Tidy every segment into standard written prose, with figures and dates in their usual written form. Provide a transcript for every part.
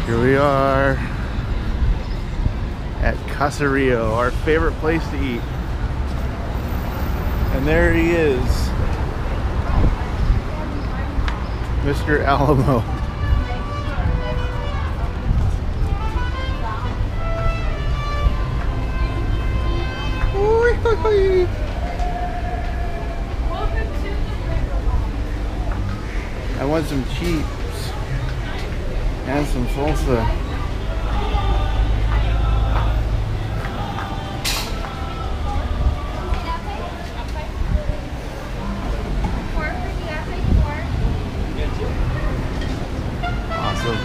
Here we are at Caserio, our favorite place to eat. And there he is, Mr. Alamo. I want some chips and some salsa. Awesome.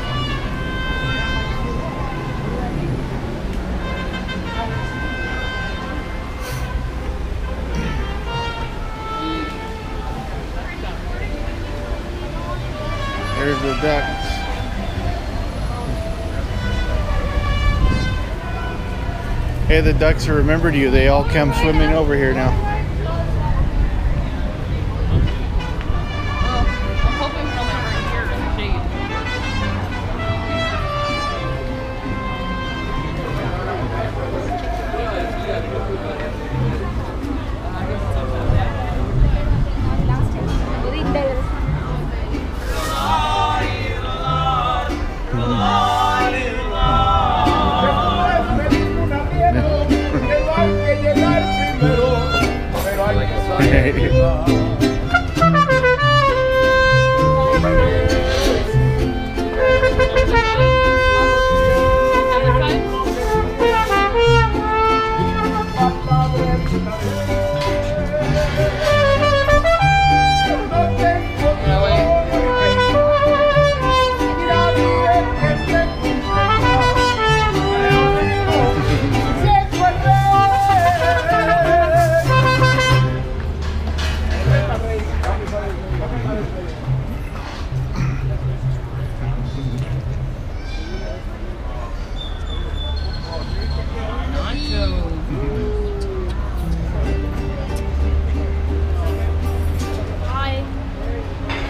There's the ducks. Hey, the ducks have remembered you. They all come swimming over here now. I'm hoping for them right here in the shade.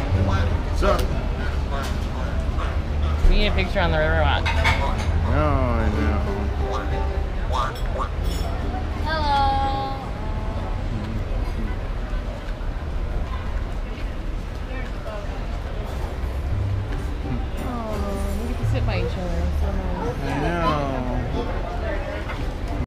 What's up? We need a picture on the river watch. No.